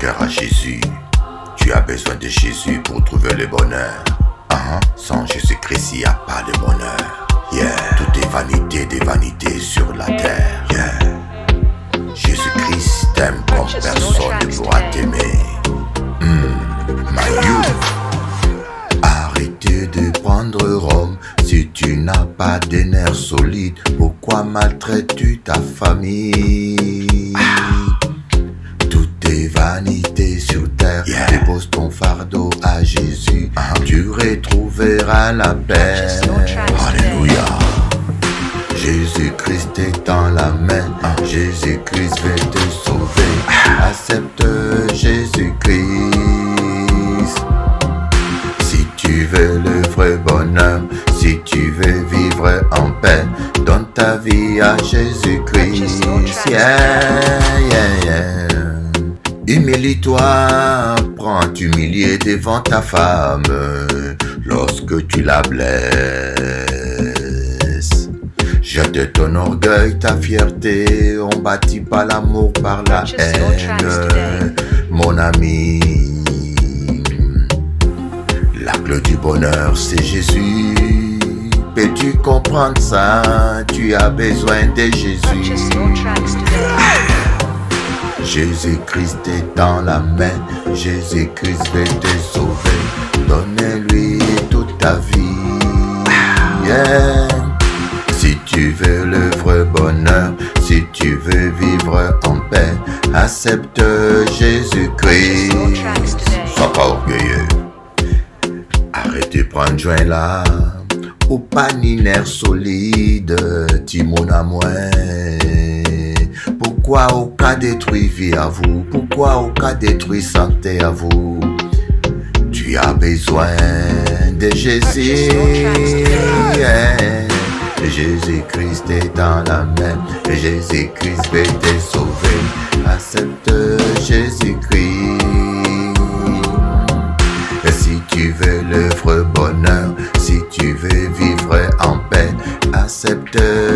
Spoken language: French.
cœur à Jésus. Tu as besoin de Jésus pour trouver le bonheur. Sans Jésus-Christ, il n'y a pas de bonheur. Yeah. Tout est vanité des vanités sur la terre. Yeah. Jésus-Christ t'aime comme personne ne pourra t'aimer. My youth. Arrêtez de prendre Rome. Si tu n'as pas de nerfs solides, pourquoi maltraites-tu ta famille? Tout est vanité sur terre. Yeah. Dépose ton fardeau à Jésus. Tu retrouveras la paix. Alléluia. Jésus-Christ est dans la main. Jésus-Christ veut te sauver. Accepte Jésus-Christ. Si tu veux le vrai bonheur, si tu veux vivre en paix, donne ta vie à Jésus-Christ. Humilie-toi, apprends à t'humilier devant ta femme lorsque tu la blesses. Jette ton orgueil, ta fierté, on bâtit pas l'amour par la haine, mon ami. La clé du bonheur, c'est Jésus. Peux-tu comprendre ça? Tu as besoin de Jésus. Jésus-Christ est dans la main. Jésus-Christ veut te sauver. Donne-lui toute ta vie. Yeah. Si tu veux le vrai bonheur, si tu veux vivre en paix, accepte Jésus-Christ. Sois pas orgueilleux. Arrête de prendre joint là. Ou pas ni nerf solide, Timon à moi. Pourquoi au cas détruit vie à vous? Pourquoi au cas détruit santé à vous? Tu as besoin de Jésus. Yeah. Jésus-Christ est dans la main. Jésus-Christ veut te sauver. Accepte Jésus-Christ. Si tu veux le vrai bonheur, si tu veux vivre en paix, accepte